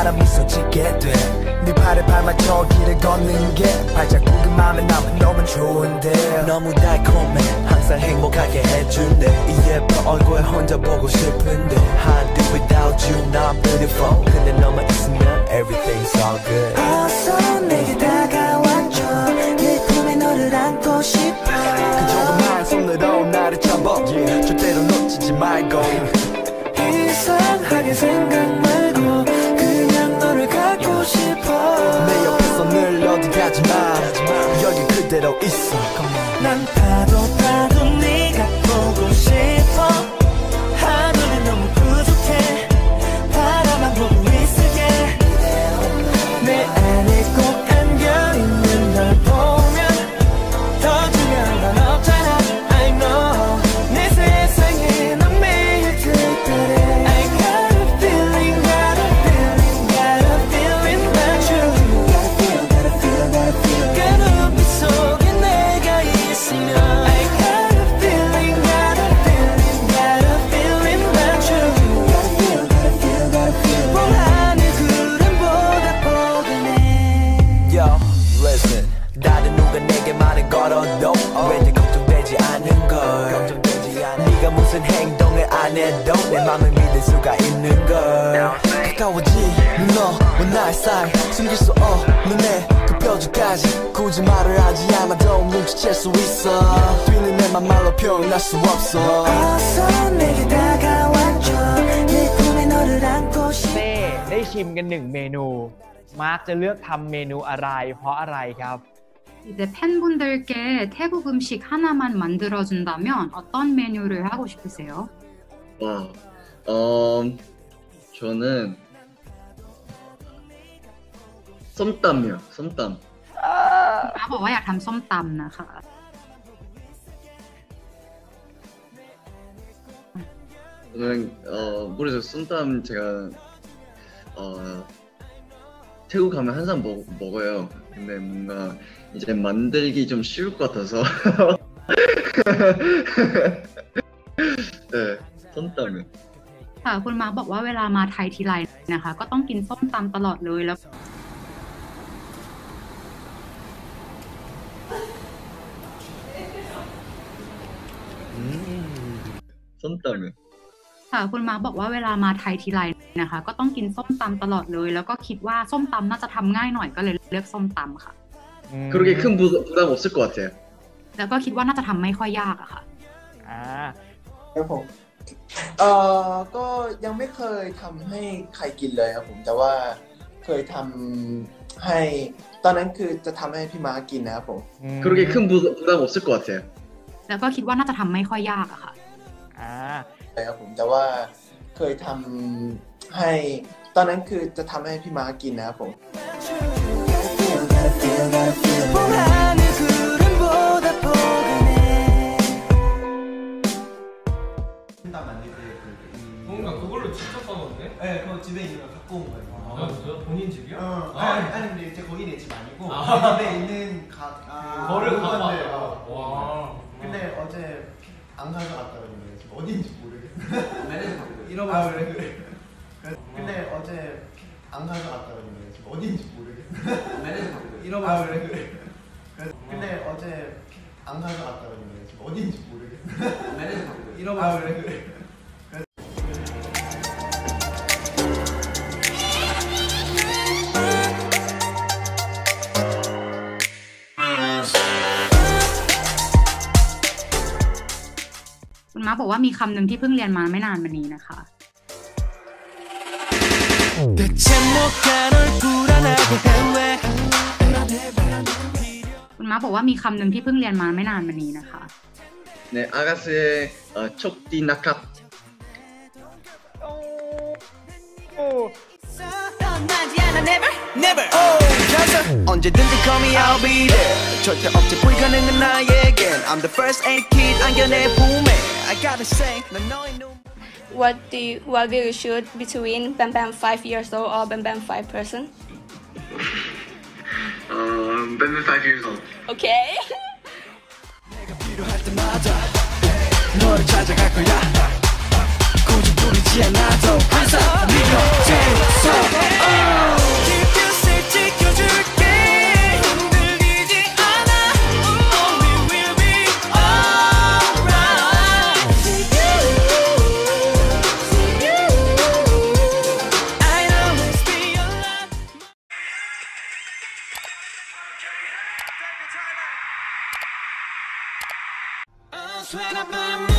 하나 미소 짓게 돼네 팔에 발맞춰 길을 걷는 게 발자국은 맘에 남아 너무 좋은데 너무 달콤해 항상 행복하게 해준대 이 예쁜 얼굴 혼자 보고 싶은데 I'd do without you not beautiful 근데 너만 있으면 everything's all good 어서 내게 다가와줘 내 품에 너를 안고 싶어 그 조그만 손으로 나를 잡아 절대로 놓치지 말고 이상하게 생각 말고 그냥 너를 갖고 싶어 내 옆에서 늘 어디 가지마 여기 그대로 있어 난 봐도 네가 보고 싶어 하늘이 너무 부족해 바라만 보고 있을게 내 안에 꼭 안겨있는 널 보면 더 중요한 건 없잖아 I know 내 세상에 넌 매일 특별해 I got a feeling got a feeling got a feeling about you gotta feel 그 눈빛 속에 내가 있으면 I got a feeling got a feeling got a feeling about you gotta feel 봄 하늘 구름보다 포근해 Yo listen 다른 누가 내게 말을 걸어도 왠지 걱정되지 않은 걸 네가 무슨 행동을 안 해도 내 맘을 믿을 수가 있는 걸 가까워지 너와 나의 사이 숨길 수 없는 내 그 표정까지 굳이 말을 하지 않아도 눈치챌 수 있어 뛰는 내 맘 말로 표현할 수 없어 어서 내게 다가와줘 내 품에 너를 안고 싶어 ได้ชิมกัน1เมนูมาร์คจะเลือกทำเมนูอะไรเพราะอะไรครับ 이제 팬분들께 태국 음식 하나만 만들어준다면 어떤 메뉴를 하고 싶으세요? 저는 쏨땀이요. 쏨땀. บอกว่าอยากทำส้มตำนะคะ 저는 모르겠어요. 쏨땀 제가 태국 가면 항상 먹어요. 근데 뭔가 이제 만들기 좀 쉬울 것 같아서 네, 쏨땀은 ค่ะคุณมาร์คบอกว่าเวลามาไทยทีไรนะคะก็ต้องกินส้มตำตลอดเลยแล้ว 쏨땀은 ค่ะคุณมาร์คบอกว่าเวลามาไทยทีไรนะคะก็ต้องกินส้มตำตลอดเลยแล้วก็คิดว่าส้มตำน่าจะทำง่ายหน่อยก็เลยเลือกส้มตำค่ะ 그렇게 큰 부담 없을 것 같아요. แล้วก็คิดว่าน่าจะทำไม่ค่อยยากอะค่ะครับผมก็ยังไม่เคยทำให้ใครกินเลยครับผมแต่ว่าเคยทำให้ตอนนั้นคือจะทำให้พี่ม้ากินนะครับผม 그렇게 큰 부담 없을 것 같아요. แล้วก็คิดว่าน่าจะทำไม่ค่อยยากอะค่ะครับผมแต่ว่าเคยทำให้ตอนนั้นคือจะทำให้พี่ม้ากินนะครับผม 뭔가 그걸로 직접 써놓은데? 네, 그거 집에 있는 거 갖고 온 거예요. 아, 진짜요? 본인 집이요? 아니 근데 이제 거기는 집 아니고 집에 있는 거를 갖고 왔다. 와. 근데 어제 안 가져갔다거든요. 지금 어딘지 모르겠어요. 잃어버렸어요. 그래. 근데 어제 안 가져갔다거든요. 지금 어딘지 모르겠어요. 잃어버렸어요. 그래. 근데 어제 안 가져갔다거든요. 지금 어딘지 모르겠어요. 잃어버렸어요. 그래. คุณม้าบอกว่ามีคำหนึ่งที่เพิ่งเรียนมาไม่นานมานี้นะคะคุณม้าบอกว่ามีคำหนึ่งที่เพิ่งเรียนมาไม่นานมานี้นะคะ 네, 아가스의 촉디 나캅. Never. 언제든지 call me, I'll be there. 절대 없지 불가능한 나에겐 I'm the first aid kit 안겨내 봄에 I gotta say 넌 너의 눈. What will you choose between BamBam 5 years old or BamBam 5 person? BamBam 5 years old. Okay. 필요할 때마다 너를 찾아갈 거야. 굳이 부르지 않아도 항상 네 곁에 서. when I put